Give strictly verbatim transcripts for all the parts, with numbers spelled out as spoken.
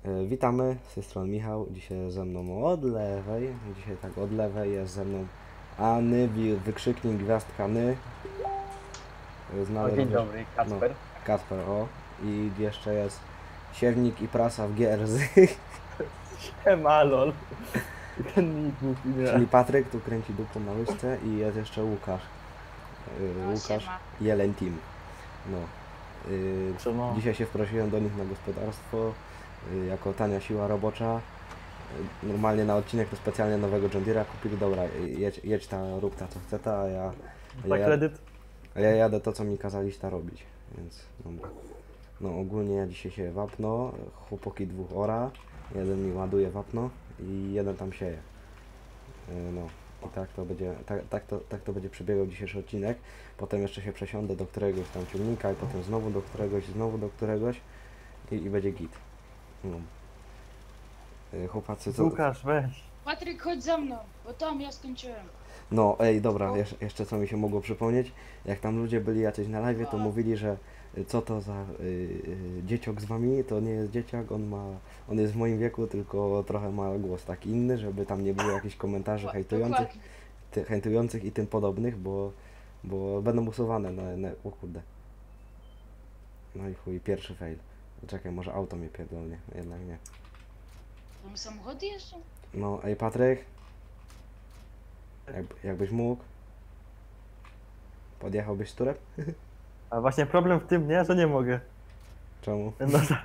E, Witamy, z tej strony Michał, dzisiaj ze mną od lewej, dzisiaj tak od lewej jest ze mną Any, wi- wykrzyknik, gwiazdka Ny, e, O, znany dzień również, dobry, no, Kasper. Kacper, o, i jeszcze jest siewnik i prasa w G R Z, Siema, lol. Ten nick głupi, czyli nie. Patryk, tu kręci dupą na łyżce i jest jeszcze Łukasz, e, No, Łukasz, siema. Jeleń Team, no. E, Czemu? Dzisiaj się wprosiłem do nich na gospodarstwo, e, jako tania siła robocza. Normalnie na odcinek to specjalnie nowego John Deere'a kupili, dobra, jedź, jedź ta, rób ta co chce ta, a ja, a Za ja, kredyt? a ja jadę to co mi kazaliś ta robić, więc no, no ogólnie ja dzisiaj się wapno, chłopaki dwóch ora, jeden mi ładuje wapno i jeden tam sieje. Yy, No i tak to będzie, tak, tak, to, tak to będzie przebiegał dzisiejszy odcinek, potem jeszcze się przesiądę do któregoś tam ciągnika i potem znowu do któregoś, znowu do któregoś i, i będzie git. No. Yy, Chłopacy, co, Łukasz, weź. Patryk, chodź za mną, bo tam ja skończyłem. No, ej, dobra, O. jeszcze, jeszcze co mi się mogło przypomnieć, jak tam ludzie byli jacyś na live, to O. mówili, że y, co to za y, y, dzieciok z wami, to nie jest dzieciak, on ma, on jest w moim wieku, tylko trochę ma głos taki inny, żeby tam nie było jakichś komentarzy Dok- hejtujących, Dokładnie. ty, hejtujących i tym podobnych, bo, bo będą usuwane na, na, o kurde. No i chuj, pierwszy fail. Czekaj, może auto mnie pierdolnie, jednak nie. Mam samochody jeszcze? No, ej Patryk, jak, jakbyś mógł, podjechałbyś z turem? A właśnie problem w tym, nie, że nie mogę. Czemu? No, za-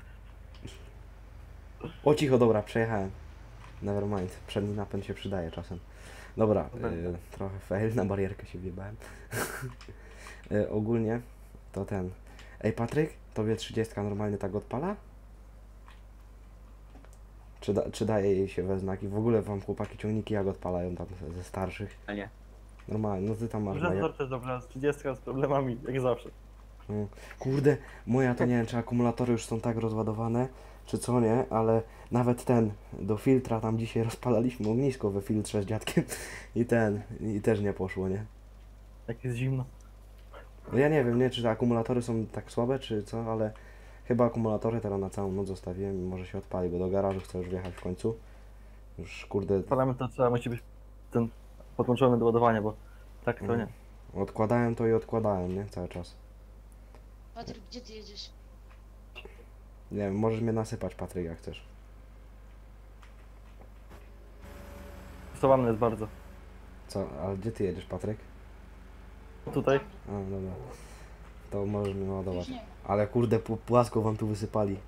O cicho, dobra, przejechałem. Nevermind, przedni napęd się przydaje czasem. Dobra, Dobra. y, trochę fail, na barierkę się wjebałem. y, ogólnie to ten. Ej Patryk, tobie trzydziestka normalnie tak odpala? Czy, da, czy daje jej się we znaki? W ogóle wam chłopaki ciągniki jak odpalają tam ze, ze starszych? A nie. Normalnie, no ty tam masz Że bajer... zawsze dobra, z trzydzieści z problemami, jak zawsze. Mm. Kurde, moja to nie wiem, czy akumulatory już są tak rozładowane, czy co nie, ale nawet ten, do filtra tam dzisiaj rozpalaliśmy ognisko we filtrze z dziadkiem i ten, i też nie poszło, nie? Jak jest zimno. No ja nie wiem, nie, czy te akumulatory są tak słabe, czy co, ale chyba akumulatory teraz na całą noc zostawiłem i może się odpali, bo do garażu chcę już wjechać w końcu. Już kurde, Parlament to trzeba, musi być ten podłączony do ładowania, bo tak to nie. mm, odkładałem to i odkładałem, nie, cały czas. Patryk, gdzie ty jedziesz? Nie wiem, możesz mnie nasypać, Patryk, jak chcesz. Stosowany jest bardzo. Co, ale gdzie ty jedziesz, Patryk? Tutaj. A, dobra. To możesz mnie ładować. Już nie. Ale kurde, pu- płasko wam tu wysypali.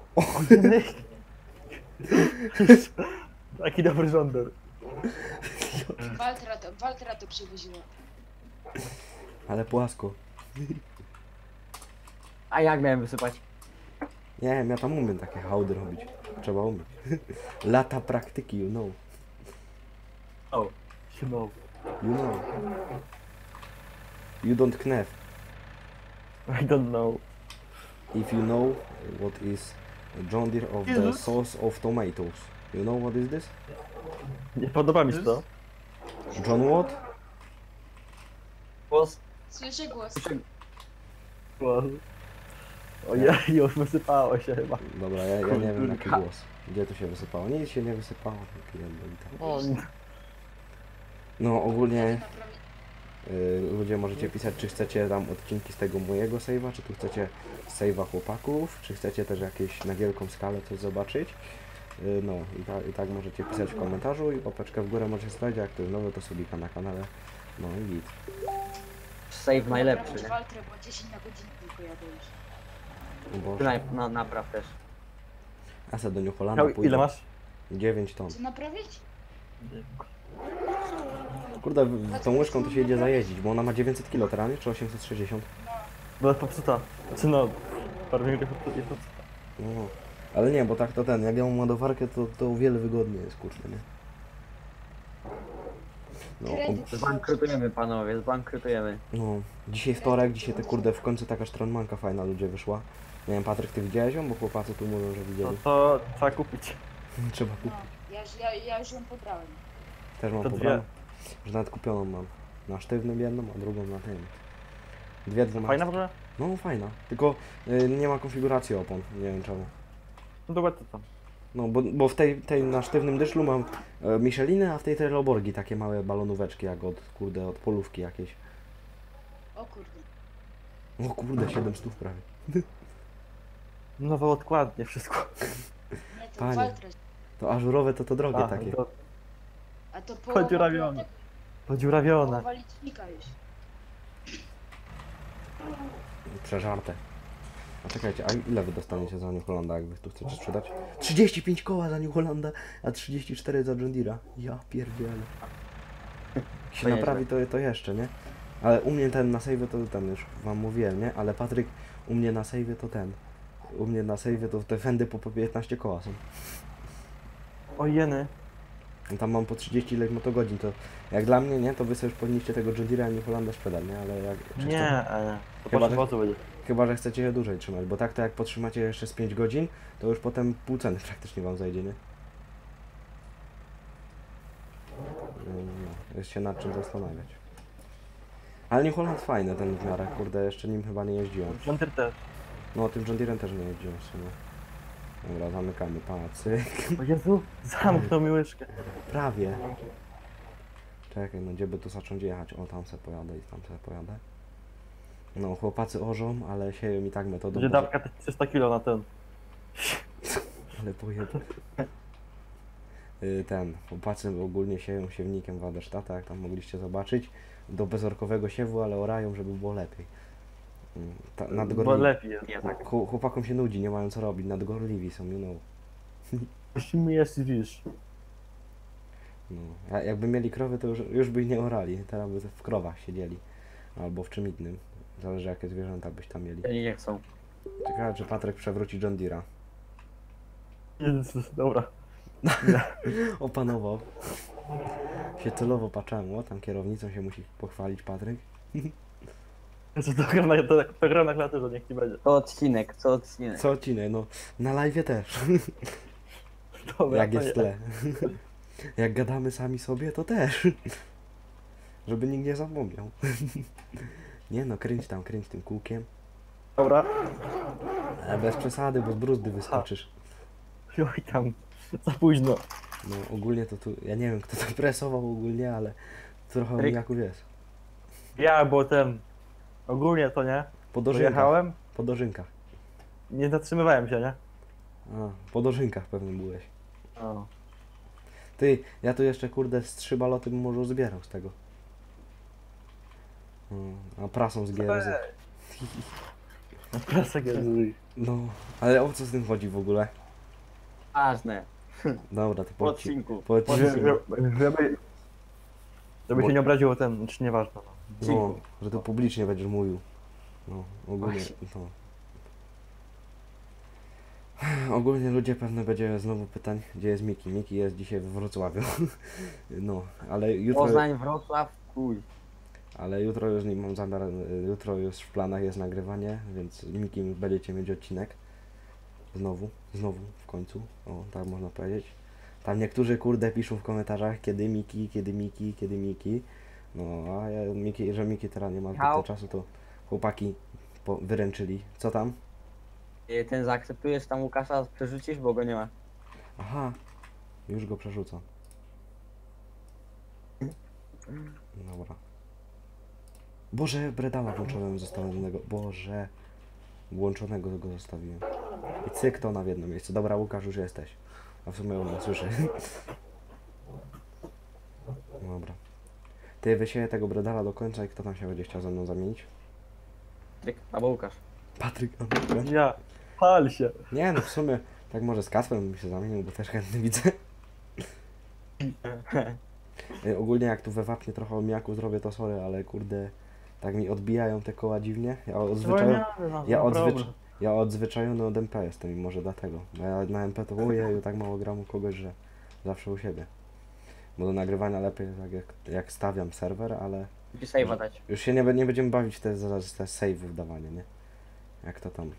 Taki dobry żądar. Waltra to, Waltra to przywoziła. Ale płasko. A jak miałem wysypać? Nie wiem, ja tam umiem takie hałdy robić. Trzeba umieć. Lata praktyki, you know. O, you know. You know. You don't knef. I don't know. If you know what is John Deere of the Jezus. sauce of tomatoes. You know what is this? Nie podoba mi się to. John what? Głos? Słyszę głos. Głos. Ojej, już wysypało się chyba. Dobra, ja, ja nie wiem jaki Kulturka. głos. Gdzie to się wysypało? Nic się nie wysypało. Pierdolita. O, No ogólnie Naprawi... y, ludzie możecie pisać, czy chcecie tam odcinki z tego mojego save'a, czy tu chcecie save'a chłopaków, czy chcecie też jakieś na wielką skalę coś zobaczyć. Y, no i, ta, i tak możecie pisać w komentarzu i opeczkę w górę możecie stawiać, jak to jest nowe to subika na kanale. No i git. Save najlepszy, Naprawić nie? Waltrę, bo dziesięć na godzinę tylko jadę już. Bo Ty naj, no, napraw też. ja se do New Hollanda Michał, pójdę. ile masz? dziewięć ton. Co naprawić? Kurde, w- w tą łyżką to się jedzie zajeździć, bo ona ma dziewięćset kilo teraz, nie? Czy osiemset sześćdziesiąt? Bo jest popsuta. Znaczy no, parę minut jest popsuta. No, ale nie, bo tak to ten, jak ja mam ładowarkę, to, to o wiele wygodniej jest, kurczę, nie? No, Kredyt. Zbankrutujemy panowie, zbankrutujemy. no, dzisiaj wtorek, dzisiaj te kurde w końcu taka stronmanka fajna ludzie wyszła. Nie wiem, Patryk, ty widziałeś ją? Bo chłopacy tu mówią, że No widzieli. to trzeba kupić. Trzeba No, kupić. ja, już- ja, ja już ją pobrałem. Też mam To pobraną. Że nawet kupioną mam. Na sztywnym jedną, a drugą na tym. Dwie dwunastki. Fajna w ogóle? No fajna, tylko y, nie ma konfiguracji opon, nie wiem czemu. No to ładnie tam. No, bo, bo w tej, tej na sztywnym dyszlu mam e, Micheliny, a w tej Trelleborgi takie małe balonóweczki, jak od, kurde, od polówki jakieś. O kurde. O kurde, siedem stów prawie. Nowe odkładnie, wszystko. Nie, to Panie. Waltra. To ażurowe to to drogie A, takie. to A to połowa Podziurawione. plotek, podziurawione. połowa licznika już. Przeżarte. A czekajcie, a ile wy dostaniecie za New Hollanda, jak wy tu chcecie sprzedać? trzydzieści pięć koła za New Hollanda, a trzydzieści cztery za John Deere'a. Ja pierdzielę. Jak się To naprawi to, to jeszcze, nie? Ale u mnie ten na save to ten już wam mówiłem, nie? Ale Patryk, u mnie na save to ten. U mnie na save to te fendy po, po piętnaście koła są. O jeny. Tam mam po trzydzieści ileś motogodzin, to jak dla mnie, nie? To wy sobie już powinniście tego John Deere'a i New Hollanda sprzedać, nie? Ale jak... czy Nie, chce- e, to Chyba, po że- co będzie? Chyba, że chcecie je dłużej trzymać, bo tak to jak potrzymacie jeszcze z pięć godzin, to już potem pół ceny praktycznie wam zajdzie, nie? No, jest się nad czym zastanawiać. Ale New Holland fajny ten w miarę, kurde, jeszcze nim chyba nie jeździłem. Hunter też. No, tym John Deere'em też nie jeździłem w sumie. Dobra, zamykamy pacy. O Jezu, zamknął mi łyżkę. Prawie. Czekaj, no gdzie by tu zacząć jechać? O, tam se pojadę i tam se pojadę. No, chłopacy orzą, ale sieją mi tak metodą. Będzie bo- dawka te trzysta kilo na ten. Ale pojeb... Y, Ten, chłopacy ogólnie sieją siewnikiem Waderstata, jak tam mogliście zobaczyć, do bezorkowego siewu, ale orają, żeby było lepiej. Mm, Ta, Bo nadgorliwi. lepiej jest. Nie, tak. Chł- Chłopakom się nudzi, nie mają co robić, nadgorliwi są, you know. Musimy jest wisz. No. A jakby mieli krowy, to już, już by ich nie orali, teraz by w krowach siedzieli. Albo w czym innym. Zależy jakie zwierzęta byś tam mieli. Oni nie chcą. Ciekawe, czy Patryk przewróci John Deere'a. Jezus, dobra. Opanował. Się celowo patrzyłem, o tam kierownicą się musi pochwalić Patryk. Jezu, to gra na, to, to gra na klaterze, niech ci będzie. Co odcinek, co odcinek. Co odcinek, no na live też. Dobra, Jak to jest nie. tle. Jak gadamy sami sobie, to też. Żeby nikt nie zapomniał. Nie no, kręć tam, kręć tym kółkiem. Dobra. Ale bez przesady, bo z bruzdy wyskoczysz. Oj tam, za późno. No ogólnie to tu, ja nie wiem kto to presował ogólnie, ale trochę Ryk. mijaków jest. Ja, bo ten... Ogólnie to nie. Po dożynkach. Dojechałem, Po dożynkach. nie zatrzymywałem się, nie? A, po dożynkach pewnie byłeś. O. Ty, ja tu jeszcze kurde z trzy baloty bym może zbierał z tego. Mm, A prasą z G R Z. Presek jest. No, ale o co z tym chodzi w ogóle? Ważne. Dobra, to Po po odci- odcinku. po odcinku. Żeby, żeby, żeby Bo- się nie obraziło ten, czy nieważne. No. No, że to publicznie będziesz mówił. No, ogólnie, Właśnie. no. Ogólnie ludzie pewnie będzie znowu pytań, gdzie jest Miki. Miki jest dzisiaj we Wrocławiu. No, ale jutro, Poznań, Wrocław, kuj. ale jutro już nie mam zamiar, jutro już w planach jest nagrywanie, więc Miki będziecie mieć odcinek. Znowu, znowu, w końcu, o, tak można powiedzieć. Tam niektórzy kurde piszą w komentarzach, kiedy Miki, kiedy Miki, kiedy Miki. No, a ja, Miki, że Miki teraz nie ma Michał? zbyt czasu, to chłopaki po, wyręczyli. Co tam? Y, Ten zaakceptujesz tam Łukasza, przerzucisz, bo go nie ma. Aha, już go przerzucam. Dobra. Boże, Bredala włączonego zostawionego. Boże, włączonego go zostawiłem. I cyk to na w jedno miejsce. Dobra, Łukasz, już jesteś. A w sumie on nie słyszy. Dobra. Ty wysieję tego Bredala do końca i kto tam się będzie chciał ze mną zamienić? Patryk albo Łukasz. Patryk, a Łukasz? Ja, pal się. Nie no, w sumie tak może z Kasprem bym się zamienił, bo też chętny widzę. Ej, ogólnie jak tu we Wapnie trochę omijaku zrobię, to sorry, ale kurde, tak mi odbijają te koła dziwnie. Ja odzwyczajony, no, ja, no odzwycz, problem. ja odzwyczajony od M P jestem i może dlatego. Bo ja na M P to ojeju, tak mało gram u kogoś, że zawsze u siebie. Bo do nagrywania lepiej tak jak, jak stawiam serwer, ale Musi save'a dać. już się nie, be- nie będziemy bawić w te, te, te save wdawanie, nie? Jak to tam.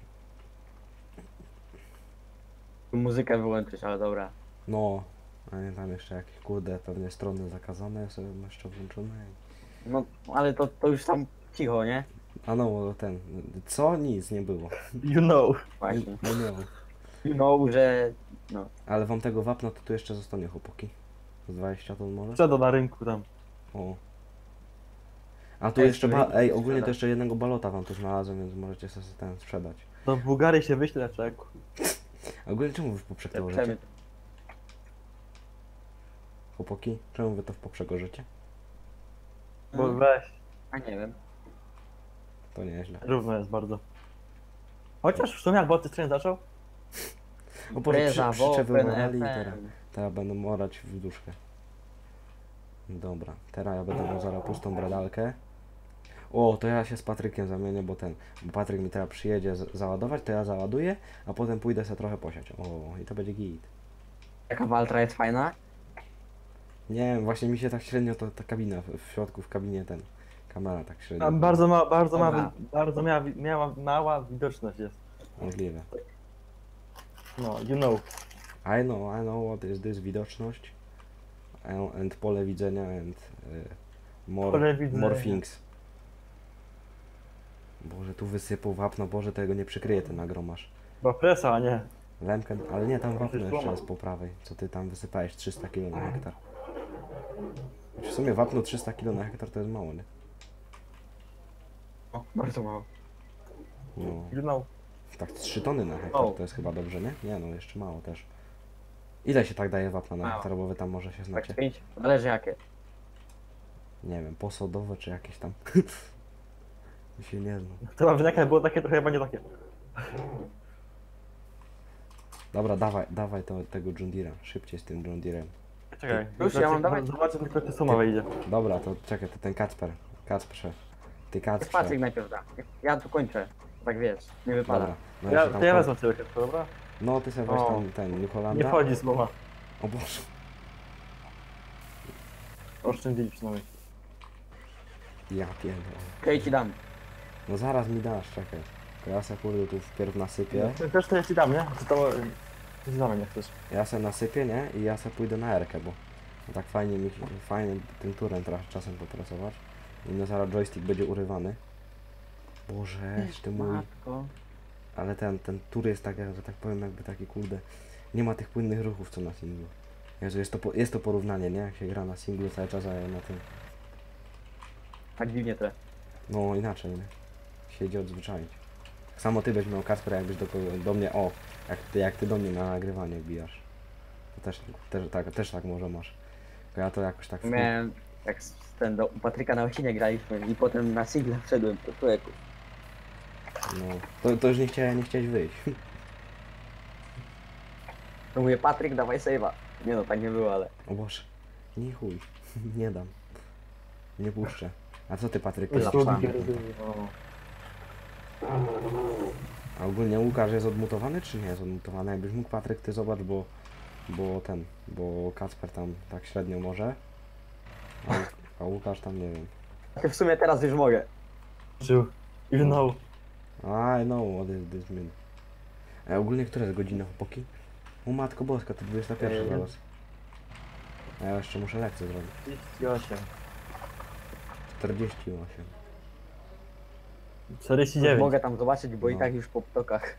Muzykę wyłączyć, ale dobra. No, a nie tam jeszcze jakieś kurde pewnie strony zakazane sobie jeszcze włączone. No, ale to, to już tam cicho, nie? A no, ten, co? Nic nie było. You know. Właśnie. No, nie. No, że... No. Ale wam tego wapna to tu jeszcze zostanie, chłopaki. Z dwadzieścia ton może? Sprzeda na rynku tam. O. A tu Ej, jeszcze ba... sprzedaj, Ej, ogólnie to sprzedaj. jeszcze jednego balota wam tu znalazłem, więc możecie sobie ten sprzedać. Do Bułgarii się wyśle, czeku. A ogólnie czemu wy w poprzek to Przemy... łożycie? Chłopaki, czemu wy to w poprzek łożycie? Bo Mm. weź, A nie wiem. To nieźle. równo jest bardzo. Chociaż w sumie jak boty stronie zaczął, O Boże, przy, Preza, przyczepy Wopen, morali i teraz, F M. teraz będą morać w duszkę. Dobra, teraz ja będę miał zaraz pustą bradalkę. O, to ja się z Patrykiem zamienię, bo ten, bo Patryk mi teraz przyjedzie z- załadować, to ja załaduję, a potem pójdę sobie trochę posiać. O, i to będzie git. Jaka Waltra jest fajna? Nie wiem, właśnie mi się tak średnio to, ta kabina, w, w środku w kabinie ten, kamera tak średnio. tam bardzo ma, bardzo ma, Dobra. bardzo miała, miała mała widoczność jest. Możliwe. No, you know. I know, I know what is this widoczność. And, and pole widzenia and y, more, Pole widzenia. more things. Boże, tu wysypał wapno, Boże, tego nie przykryje ten agromasz. Bo presa, a nie. Lemkę, ale nie, tam wapno Przecież jeszcze słoma. jest po prawej. Co ty tam wysypałeś? trzysta kilo na hektar. W sumie wapno trzysta kilo na hektar to jest mało, nie? O, bardzo mało. No, You know. tak trzy tony na hektar O. to jest chyba dobrze, nie? Nie, no jeszcze mało też. Ile się tak daje wapna na Mało. hektar, bo wy tam może się Tak, znacie? pięć. Zależy jakie. Nie wiem, posodowe czy jakieś tam. Mi się nie znam. To mam, że jak było takie, trochę chyba nie takie. Dobra, dawaj, dawaj to, tego John Deere'a. Szybciej z tym John Deere'em. Czekaj. Już ja mam dawać? Zobaczę tylko czy suma wyjdzie. Dobra, to czekaj, to ten Kacper. Kacprze. Ty Niech Kacprze. Patryk najpierw da. Ja tu kończę. Tak wiesz, nie wypada. Dobra. No, Ja, się tam to ja po- wezmę sobie to, dobra? No ty sobie weź O. tam ten New Nie Hollanda. wchodzi suma. O Boże. Oszczędzili przynajmniej. Ja pierdolę. Okej, ci dam. No zaraz mi dasz, czekaj. To ja se kurde tu wpierw nasypię. Też to ja ci dam, nie? Czy to... Ci damy, jak chcesz. Ja se nasypię, nie? I ja se pójdę na erkę, bo bo tak fajnie mi fajnie tym turem trochę czasem popracować. I no zaraz joystick będzie urywany. Boże, ty mój. Matko. Ale ten, ten tur jest tak, że tak powiem, jakby taki kurde. Nie ma tych płynnych ruchów co na singlu. Jezu, jest to, po- jest to porównanie, nie? Jak się gra na singlu cały czas, a na tym. Tak dziwnie to. No inaczej, nie? Siedzi odzwyczaić. Tak samo ty byś miał Kasper, jakbyś do, kogo- do mnie, o, jak ty, jak ty do mnie na nagrywanie wbijasz. To też, też, tak, też tak może masz. Tylko ja to jakoś tak... w- Miałem, jak z- ten do u Patryka na osinie graliśmy i potem na single wszedłem po człowieku. No, to, to już nie chciałem, nie chciałeś wyjść. To mówię, Patryk, dawaj save'a. Nie no, tak nie było, ale... O Boże, nie chuj, nie dam. Nie puszczę. A co ty, Patryk? Ty Oj, zapisz lapsami. tam? A ogólnie Łukasz jest odmutowany, czy nie jest odmutowany? Jakbyś mógł, Patryk, ty zobacz, bo... Bo ten, bo Kacper tam tak średnio może. A, Łuk- a Łukasz tam nie wiem. W sumie teraz już mogę. Czył. You know. I know what is this mean. A ogólnie która jest godzina, chłopaki? O matko boska, to dwudziesta pierwsza Ej. zaraz. A ja jeszcze muszę lekcję zrobić. trzydzieści osiem. czterdzieści osiem. czterdzieści Już dziewięć. mogę tam zobaczyć, bo i No. tak już po ptokach.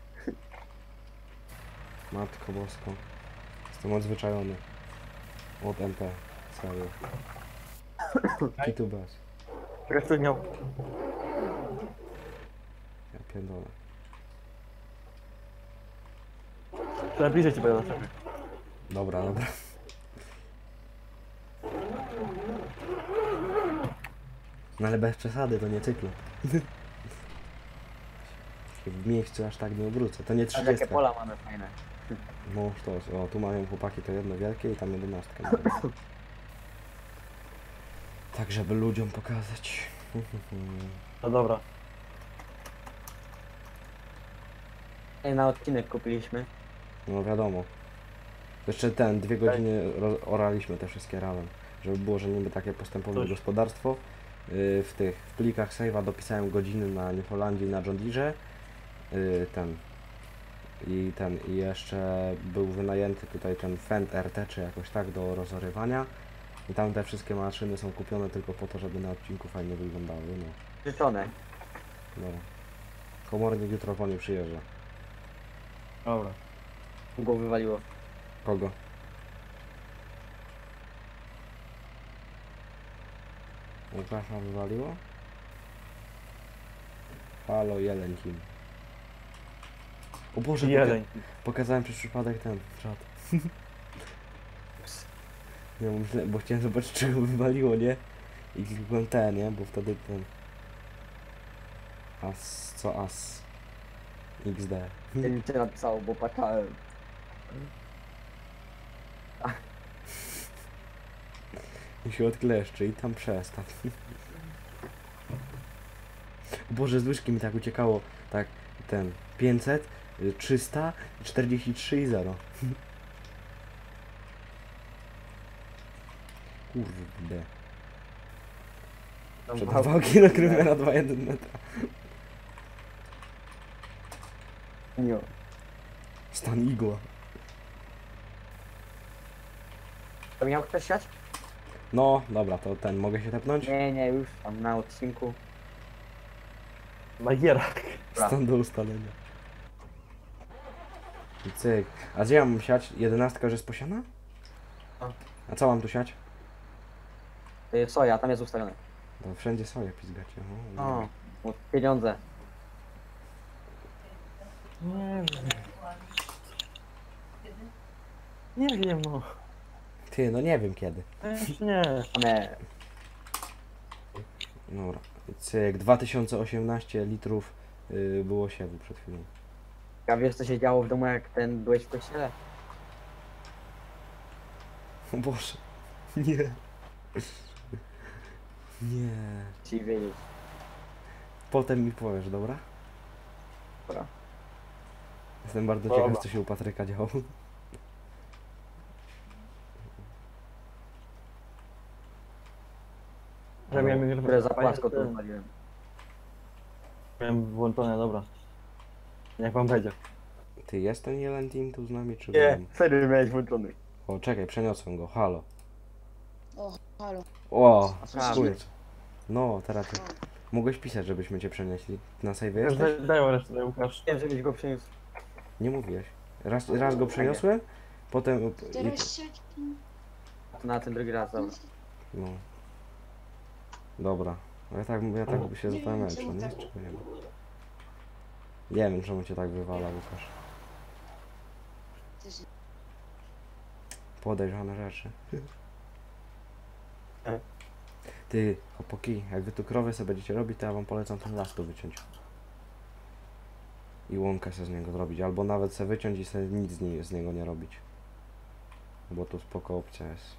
Matko bosko. Jestem odzwyczajony. Od M P. Serio. Kitu bez. Czekaj, coś miał. Ja pierdolę. Trzeba bliżej ci pojadę, czekaj. Dobra, dobra. No ale bez przesady, to nie cyklu. Się w miejscu aż tak nie obrócę. To nie A jakie trzydziestka. pola mamy fajne. No sztos. O, tu mają chłopaki to jedno wielkie i tam jedenastkę. Tak, żeby ludziom pokazać. No dobra. Ej, na odcinek kupiliśmy. No wiadomo. Jeszcze ten, dwie godziny ro- oraliśmy te wszystkie razem. Żeby było, że niby takie postępowe Coś. gospodarstwo. Yy, w tych w plikach save'a dopisałem godziny na New Hollandii i na John Deere. Yy, ten. I ten, i jeszcze był wynajęty tutaj ten Fend R T czy jakoś tak do rozorywania. I tam te wszystkie maszyny są kupione tylko po to, żeby na odcinku fajnie wyglądały. No, Życzone. no. Komornik jutro po nie przyjeżdża. Dobra. Go wywaliło. Kogo? Łukasza wywaliło? Halo, jeleń kim. O Boże, Jeleń. Poka pokazałem przez przypadek ten czat. Nie, bo myślę, bo chciałem zobaczyć, czego wywaliło, nie? I klikłem te, nie? Bo wtedy ten... As, co as? iks de. Nie wiem, co napisało, bo patrzałem. I się odkleszczy i tam przestań. O Boże, z łyżki mi tak uciekało. Tak, ten... pięćset, y, trzysta, czterdzieści trzy i zero. Kurde. Tam Przed mał- dwa kilo na dwa jeden metra. Nie. Stan igła. To miał ktoś siać? No, dobra, to ten, mogę się tepnąć? Nie, nie, już tam na odcinku. Magierak. Dobra. Stan do ustalenia. I cyk. A gdzie ja mam siać? Jedenastka, że jest posiana? A. A co mam tu siać? To jest soja, tam jest ustawione. To wszędzie soję pizgacie. O, O, bo pieniądze. Nie wiem. Nie wiem, no. Ty, no nie wiem kiedy. Jeszcze nie. Nie. Dobra. Cyk, dwa tysiące osiemnaście litrów yy, było siewu przed chwilą. A wiesz, co się działo w domu, jak ten byłeś w kościele? O Boże. Nie. Nie. Ci wiedzieć. Potem mi powiesz, dobra? Dobra. Jestem bardzo Dobra. ciekaw, co się u Patryka działo. Ja miałem Które za płasko to odpaliłem. Miałem włączone, dobra. Jak wam będzie. Ty, jest ten jeden team tu z nami, czy... Nie, serio miałeś włączony. O, czekaj, przeniosłem go, halo. O, halo. O, A, słyszę. No, teraz ty. Mogłeś pisać, żebyśmy cię przenieśli. Na save jesteś? Daj- Dają resztę, Łukasz. Wiem, żebyś go przyniósł. Nie mówiłeś. Raz, raz go przeniosłem, potem... I, Teraz się... To na ten drugi raz, dobra. no. Dobra. No ja tak, ja tak by się Nie zastanawiałem, wiem, czy czemu on jest, tak. czy nie wiem. Nie wiem, czemu cię tak wywala, Łukasz. Też- Podejrzane rzeczy. E. Ty, chłopaki, jak wy tu krowy sobie będziecie robić, to ja wam polecam ten las tu wyciąć. I łąkę sobie z niego zrobić, albo nawet sobie wyciąć i sobie nic z, nie, z niego nie robić. Bo tu spoko opcja jest.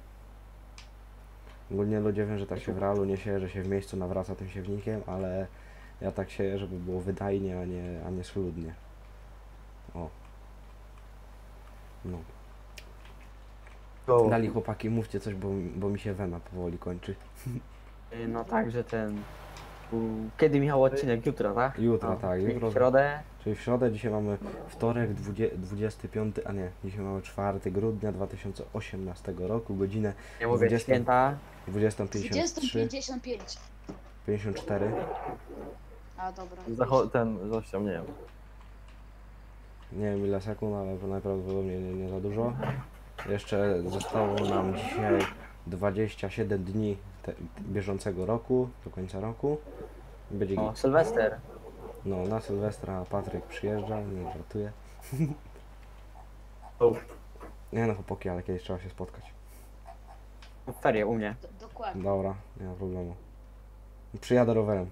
Ogólnie ludzie wiem, że tak się w realu nie sieje, że się w miejscu nawraca tym siewnikiem, ale ja tak sieję, żeby było wydajnie, a nie, a nie schludnie. O. No. Dali chłopaki, mówcie coś, bo, bo mi się wena powoli kończy. Y, No tak, że ten... u- Kiedy Michał odcinek? Jutro, tak? Jutro, No, tak, czyli jutro. W środę. Czyli w środę, dzisiaj mamy wtorek, dwudziesty piąty, a nie, dzisiaj mamy czwartego grudnia dwa tysiące osiemnastego roku, godzinę Nie mówię, dwudziesta. święta. dwudziesta pięćdziesiąt dwadzieścia trzy, pięćdziesiąt pięć. pięćdziesiąt cztery. A dobra. Zacho ten, zością, nie wiem. Nie wiem ile sekund, ale to najprawdopodobniej nie, nie za dużo. Jeszcze zostało nam dzisiaj dwadzieścia siedem dni te, bieżącego roku, do końca roku. Będzie O, git. Sylwester. No, na Sylwestra Patryk przyjeżdża, nie żartuję. O. Nie no chłopaki, ale kiedyś trzeba się spotkać. Ferie u mnie. Do, dokładnie. Dobra, nie ma problemu. Przyjadę rowerem.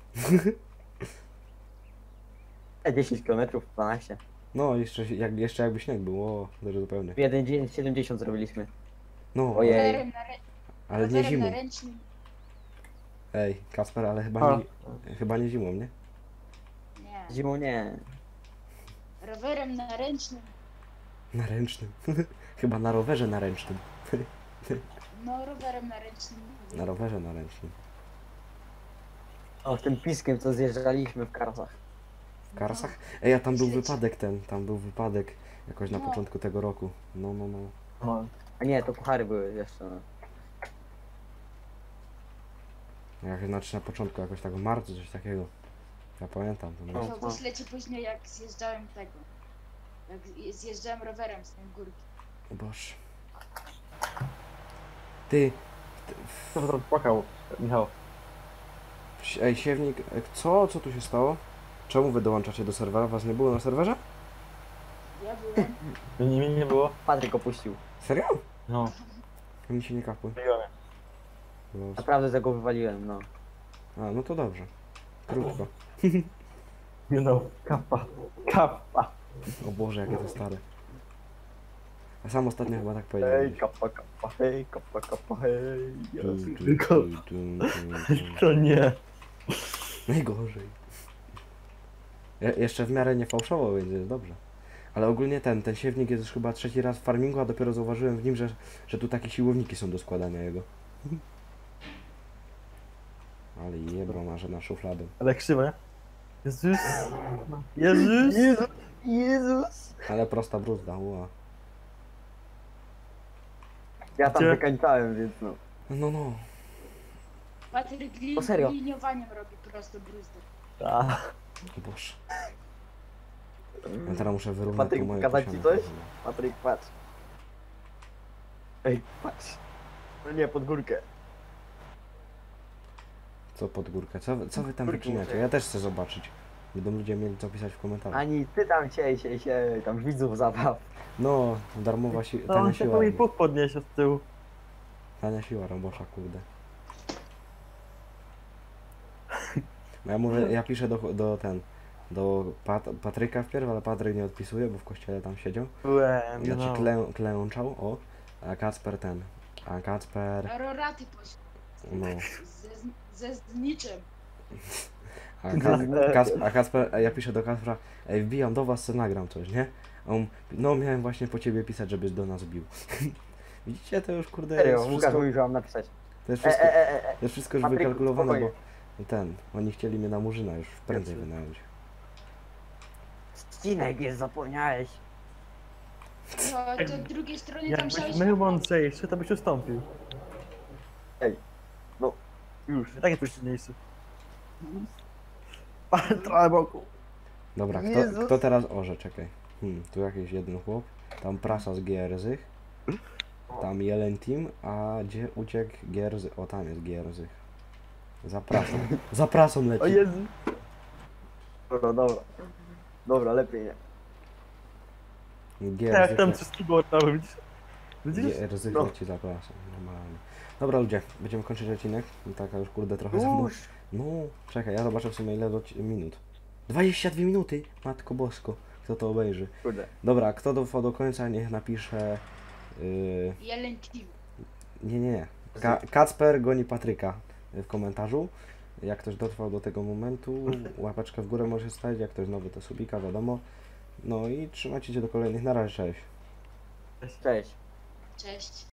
E, dziesięć kilometrów, dwanaście. No, jeszcze, jak, jeszcze jakby śnieg był, o, to zupełnie. W jeden dzień siedemdziesiąt zrobiliśmy. No, Ojej. Rowerem na, rę... ale nie rowerem zimą. na ręcznym. Ej, Kasper, ale chyba A. nie, chyba nie zimą, nie? Nie. Zimą nie. Rowerem na ręcznym. Na ręcznym. Chyba na rowerze na ręcznym. No, rowerem na ręcznym. Na rowerze na ręcznym. O, tym piskiem, co zjeżdżaliśmy w Karsach. W Karsach? Ej, a tam był Śledź. wypadek ten, tam był wypadek jakoś na No. początku tego roku. No, no, no. No. A nie, to puchary były jeszcze. No. Jak, znaczy na początku jakoś tak w marcu, coś takiego. Ja pamiętam. To No. no. To wyślę ci później, jak zjeżdżałem tego. Jak zjeżdżałem rowerem z tej górki. O Boże. Ty, Co tam płakał, Michał? ej, siewnik, e, co? Co tu się stało? Czemu wy dołączacie do serwera? Was nie było na serwerze? Ja byłem. Nie, nie, nie było? Patryk opuścił. Serio? No, Mi się nie kapły. biłem. No, Naprawdę za go wywaliłem, no. a, no to dobrze. Krótko. You know, kappa, kappa. O Boże, jakie to stare. A sam ostatnio chyba tak Hej, powiedziałem. kappa, kappa, hej, kappa, kappa, hej. Tu, tu, Tylko, tu, tu, tu, tu. to nie. Najgorzej. Je jeszcze w miarę nie fałszowo, więc jest dobrze. Ale ogólnie ten, ten siewnik jest już chyba trzeci raz w farmingu, a dopiero zauważyłem w nim, że, że tu takie siłowniki są do składania jego. Ale jebro marzę na szufladę. Ale krzywe. Jezus. Jezus. Jezus! Jezus! Ale prosta bruzda, ua. Ja tam Gdzie? wykańczałem, więc no. No, no. Patryk li O serio? liniowaniem robi prosto bruzdę. A, O Boże. Ja teraz muszę wyrównać Patryk, tu moje pokazać ci posiane. coś? Patryk, patrz. Ej, patrz. No nie, pod górkę. Co pod górkę? Co, wy- co wy tam Górkę wycinacie? muszę. Ja też chcę zobaczyć. Będą ludzie mieli co pisać w komentarzach. Ani ty tam siej, siej, siej, tam widzów zabaw. No, darmowa si to tania on się siła. mi puk podniesie od tyłu. Tania siła robocza, kurde. No ja mówię, ja piszę do, do ten, do Pat Patryka wpierw, ale Patryk nie odpisuje, bo w kościele tam siedział. Byłem, you Znaczy know. klę, klęczał, o. A Kacper ten. A Kacper, Roraty poszły. no. Ze, ze niczym. A, Ka Kac a Kacper, a ja piszę do Kacpra, ej, wbijam do was, co nagram coś, nie? A on, no miałem właśnie po ciebie pisać, żebyś do nas bił. Widzicie, to już kurde Serio, jest Łukasz wszystko, mówił, że mam napisać. to jest E, wszystko, e, e, e. to jest wszystko już Patryku, wykalkulowane, bo spokojnie. ten, oni chcieli mnie na Murzyna już prędzej Jasne. wynająć. Ścinek jest, zapomniałeś. No, to z drugiej strony tam Jakbyś szałeś. mył mądrzejszy, to byś ustąpił. Ej, no, już. I tak jest silniejszy. Trochę boku. Dobra, kto, Jezus. kto teraz orze, czekaj. Hmm, tu jakiś jeden chłop, tam prasa z Gierzych, tam Jelen Team, a gdzie uciekł Gierzy? O, tam jest Gierzych. Za prasą, za prasą leci. O Jezu. Dobra, dobra. Dobra, lepiej nie. Jak Gierzych, tam le wszystkiego oddałem, widzisz? Widzisz? Gierzych No. leci za prasą, normalnie. Dobra ludzie, będziemy kończyć odcinek. Taka już kurde trochę za mną. Już. No, czekaj, ja zobaczę w sumie ile doci- minut. dwadzieścia dwie minuty! Matko bosko, kto to obejrzy? Kurde. Dobra, kto dotrwał do końca, niech napisze... Yy... Jelen Team. Nie, nie, nie. Ka Kacper goni Patryka w komentarzu. Jak ktoś dotrwał do tego momentu, łapeczkę w górę może stawić, jak ktoś nowy to subika, wiadomo. No i trzymajcie się do kolejnych, na razie, cześć. Cześć. Cześć.